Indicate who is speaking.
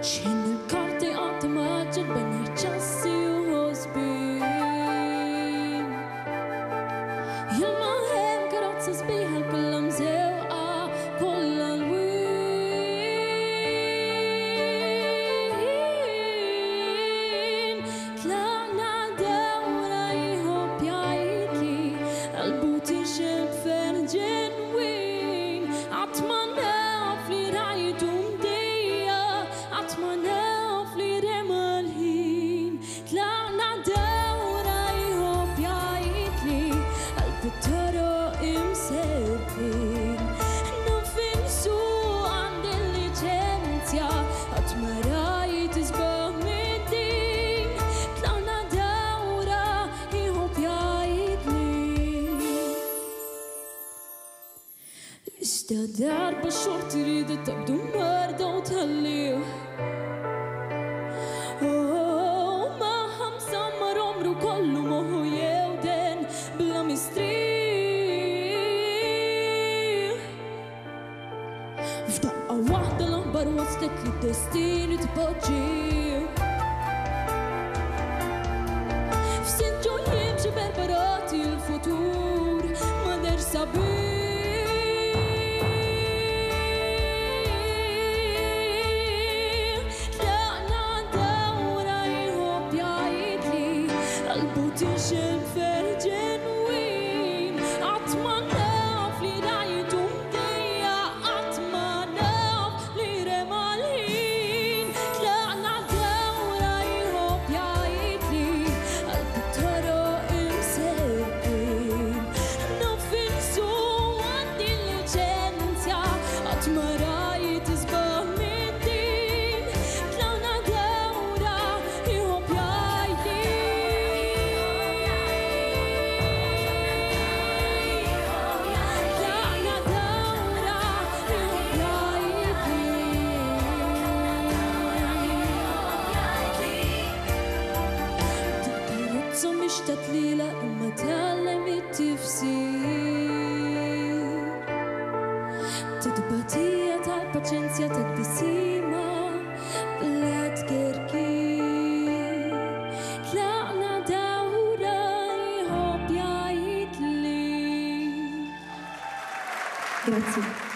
Speaker 1: Känn il-karti għad maġġel ben ċassi u ħosbin. Jilma hemm karozza sbiħa kollha mżewqa kollha l-wien. Tlaqna dawra jħobb jgħidli qalbu tixeb ġenwin. Qatt ma naf li rajtu mdejja, qatt ma naf li rema l-ħin. Tlaqna dawra jħobb jgħidli qalbu toroq imsebbin. Naf insuq għandi l-liċenzja, qatt ma rajt isbaħ mid-din. Tlaqna dawra jħobb jgħidli Ista darba xort iridu tabdu marda u tħallih. Ma ħamsammar umru kollu moħu jew den bla mistrieħ. F'daqqa waħda l-aħbar waslek li d-destini tpoġġih. F'sitt ġojjiem xi berberati l-futur ma der sabiħ. Qalbu tixeb ġenwin. Qatt ma naf li rajtu mdejja, qatt ma naf li rema l-ħin. Tlaqna dawra jħobb jgħidli qalbu toroq imsebbin. Naf insuq għandi l-liċenzja, qatt ma rajt isbaħ mid-din. Tlaqna dawra jħobb jgħidli mixtat lila imma tgħallem it-tifsir. Titbatija tal-paċenzja tad-disima bla tkerkir. Tlaqna dawra jħobb jgħidli. Grazie.